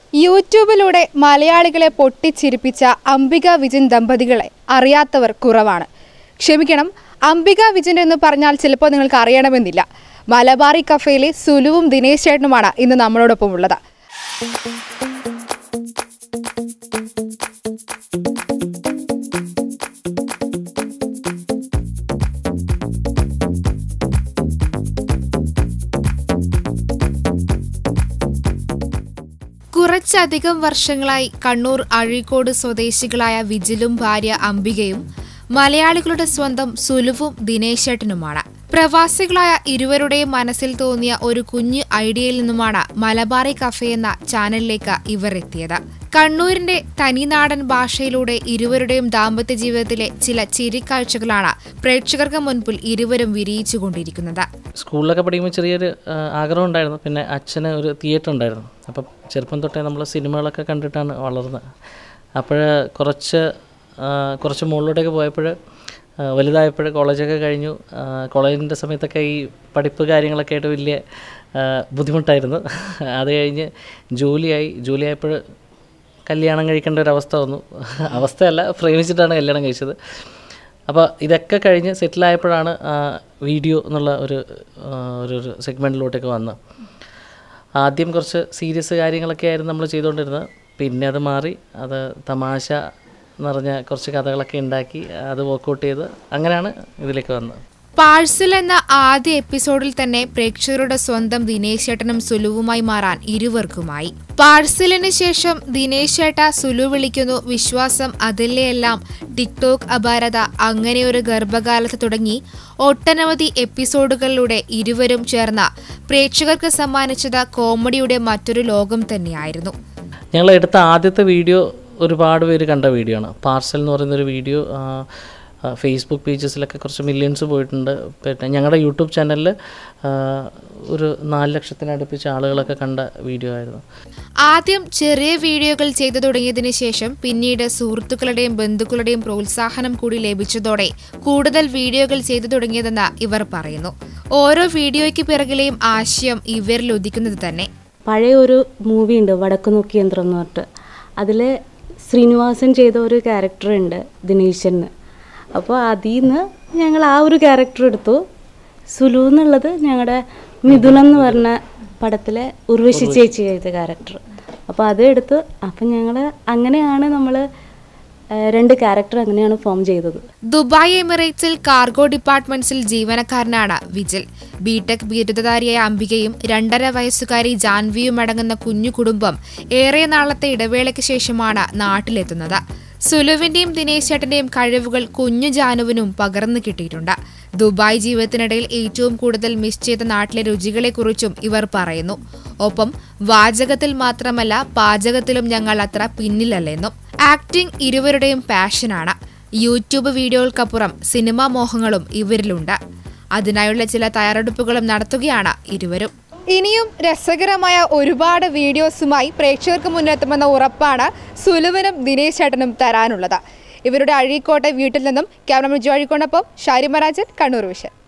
യൂട്യൂബിലൂടെ മലയാളികളെ പൊട്ടിച്ചിരിപ്പിച്ച അംബിക വിജയൻ ദമ്പതികളെ അറിയാത്തവർ കുറവാണ്. ക്ഷമിക്കണം, അംബിക വിജയൻ എന്ന് പറഞ്ഞാൽ ചിലപ്പോൾ നിങ്ങൾക്ക് അറിയണമെന്നില്ല. മലബാറി കഫേയിലെ സുലുവും ദിനേശ് ചേട്ടനുമാണ് ഇന്ന് നമ്മളോടൊപ്പം ഉള്ളത്. കുറച്ചധികം വർഷങ്ങളായി കണ്ണൂർ അഴീക്കോട് സ്വദേശികളായ വിജിലും ഭാര്യ അംബികയും മലയാളികളുടെ സ്വന്തം സുലുവും ദിനേശ് ചേട്ടനുമാണ്. പ്രവാസികളായ ഇരുവരുടെയും മനസ്സിൽ തോന്നിയ ഒരു കുഞ്ഞു ഐഡിയയിൽ നിന്നുമാണ് മലബാറി കഫേ എന്ന ചാനലിലേക്ക് ഇവർ എത്തിയത്. കണ്ണൂരിന്റെ തനിനാടൻ ഭാഷയിലൂടെ ഇരുവരുടെയും ദാമ്പത്യ ജീവിതത്തിലെ ചില ചിരിക്കാഴ്ചകളാണ് പ്രേക്ഷകർക്ക് മുൻപിൽ ഇരുവരും വിരിയിച്ചുകൊണ്ടിരിക്കുന്നത്. സ്കൂളിലൊക്കെ പഠിക്കുമ്പോൾ ചെറിയൊരു ആഗ്രഹം ഉണ്ടായിരുന്നു. പിന്നെ അച്ഛന് ഒരു തിയേറ്റർ ഉണ്ടായിരുന്നു. അപ്പം ചെറുപ്പം തൊട്ടേ നമ്മൾ സിനിമകളൊക്കെ കണ്ടിട്ടാണ് വളർന്നത്. അപ്പോൾ കുറച്ച് മുകളിലോട്ടൊക്കെ പോയപ്പോൾ വലുതായപ്പോൾ കോളേജൊക്കെ കഴിഞ്ഞു. കോളേജിൻ്റെ സമയത്തൊക്കെ ഈ പഠിപ്പ് കാര്യങ്ങളൊക്കെ ആയിട്ട് വലിയ ബുദ്ധിമുട്ടായിരുന്നു. അത് കഴിഞ്ഞ് ജോലിയായപ്പോൾ കല്യാണം കഴിക്കേണ്ട ഒരു അവസ്ഥ വന്നു. അവസ്ഥയല്ല, പ്രേമിച്ചിട്ടാണ് കല്യാണം കഴിച്ചത്. അപ്പോൾ ഇതൊക്കെ കഴിഞ്ഞ് സെറ്റിലായപ്പോഴാണ് വീഡിയോ എന്നുള്ള ഒരു സെഗ്മെൻറ്റിലോട്ടൊക്കെ വന്നത്. ആദ്യം കുറച്ച് സീരിയസ് കാര്യങ്ങളൊക്കെ ആയിരുന്നു നമ്മൾ ചെയ്തുകൊണ്ടിരുന്നത്. പിന്നെ അത് മാറി, അത് തമാശ നിറഞ്ഞ കുറച്ച് കഥകളൊക്കെ ഉണ്ടാക്കി അത് വർക്കൗട്ട് ചെയ്ത് അങ്ങനെയാണ് ഇതിലേക്ക് വന്നത്. പാഴ്സൽ എന്ന ആദ്യ എപ്പിസോഡിൽ തന്നെ പ്രേക്ഷകരുടെ സ്വന്തം ദിനേശ് ചേട്ടനും സുലുവുമായി മാറാൻ ഇരുവർക്കുമായി. പാഴ്സലിന് ശേഷം ദിനേശ് ചേട്ട സുലു വിളിക്കുന്നു, വിശ്വാസം, അതിലെയെല്ലാം, ടിക്ടോക്ക് അപാരത, അങ്ങനെയൊരു ഗർഭകാലത്ത് തുടങ്ങി ഒട്ടനവധി എപ്പിസോഡുകളിലൂടെ ഇരുവരും ചേർന്ന പ്രേക്ഷകർക്ക് സമ്മാനിച്ചത് കോമഡിയുടെ മറ്റൊരു ലോകം തന്നെയായിരുന്നു. ഞങ്ങൾ എടുത്ത ആദ്യത്തെ വീഡിയോ ഒരുപാട് പേര് കണ്ട വീഡിയോ ആണ്. പാർസൽ എന്ന് പറയുന്നൊരു വീഡിയോ ഫേസ്ബുക്ക് പേജസിലൊക്കെ കുറച്ച് മില്യൺസ് പോയിട്ടുണ്ട്. പിന്നെ ഞങ്ങളുടെ യൂട്യൂബ് ചാനലിൽ ഒരു 4 ലക്ഷത്തിനടുപ്പിച്ച ആളുകളൊക്കെ കണ്ട വീഡിയോ ആയിരുന്നു. ആദ്യം ചെറിയ വീഡിയോകൾ ചെയ്തു തുടങ്ങിയതിന് ശേഷം പിന്നീട് സുഹൃത്തുക്കളുടെയും ബന്ധുക്കളുടെയും പ്രോത്സാഹനം കൂടി ലഭിച്ചതോടെ കൂടുതൽ വീഡിയോകൾ ചെയ്തു തുടങ്ങിയതെന്ന് ഇവർ പറയുന്നു. ഓരോ വീഡിയോയ്ക്ക് പിറകിലെയും ആശയം ഇവരിൽ ഉദിക്കുന്നത് തന്നെ. പഴയ ഒരു മൂവി ഉണ്ട്, വടക്കു നോക്കി യന്ത്രം എന്ന് പറഞ്ഞിട്ട്. അതിൽ ശ്രീനിവാസൻ ചെയ്ത ഒരു ക്യാരക്ടറുണ്ട്, ദിനേശന്. അപ്പോൾ അതിൽ നിന്ന് ഞങ്ങൾ ആ ഒരു ക്യാരക്ടർ എടുത്തു. സുലു എന്നുള്ളത് ഞങ്ങളുടെ മിഥുനം എന്ന് പറഞ്ഞ പടത്തിലെ ഉർവശി ചേച്ചി ചെയ്ത ക്യാരക്ടർ. അപ്പോൾ അത് എടുത്ത്, അപ്പം ഞങ്ങൾ അങ്ങനെയാണ് നമ്മൾ 2 ക്യാരക്ടർ അങ്ങനെയാണ് ഫോം ചെയ്തത്. ദുബായ് എമിറേറ്റ്സിൽ കാർഗോ ഡിപ്പാർട്ട്മെന്റ്സിൽ ജീവനക്കാരനാണ് വിജിൽ. ബിടെക് ബിരുദധാരിയായ അംബികയും 2.5 വയസ്സുകാരി ജാൻവിയും അടങ്ങുന്ന കുഞ്ഞു കുടുംബം ഏറെ നാളത്തെ ഇടവേളയ്ക്ക് ശേഷമാണ് നാട്ടിലെത്തുന്നത്. സുലുവിന്റെയും ദിനേശ് ചേട്ടന്റെയും കഴിവുകൾ കുഞ്ഞു ജാനുവിനും പകർന്നു കിട്ടിയിട്ടുണ്ട്. ദുബായ് ജീവിതത്തിനിടയിൽ ഏറ്റവും കൂടുതൽ മിസ് ചെയ്ത നാട്ടിലെ രുചികളെക്കുറിച്ചും ഇവർ പറയുന്നു. ഒപ്പം വാചകത്തിൽ മാത്രമല്ല പാചകത്തിലും ഞങ്ങൾ അത്ര പിന്നിലല്ലെന്നും. ആക്ടിംഗ് ഇരുവരുടെയും പാഷനാണ്. YouTube വീഡിയോകൾക്കപ്പുറം cinema മോഹങ്ങളും ഇവരിലുണ്ട്. അതിനായുള്ള ചില തയ്യാറെടുപ്പുകളും നടത്തുകയാണ് ഇരുവരും. ഇനിയും രസകരമായ ഒരുപാട് വീഡിയോസുമായി പ്രേക്ഷകർക്ക് മുന്നെത്തുമെന്ന ഉറപ്പാണ് സുലുവിനും ദിനേശ് ചേട്ടനും തരാനുള്ളത്. ഇവരുടെ അഴീക്കോട്ടെ വീട്ടിൽ നിന്നും ക്യാമറമാൻ ജോയിക്കൊണ്ടൊപ്പം ഷാരിമരാജൻ, കണ്ണൂർ വിഷൻ.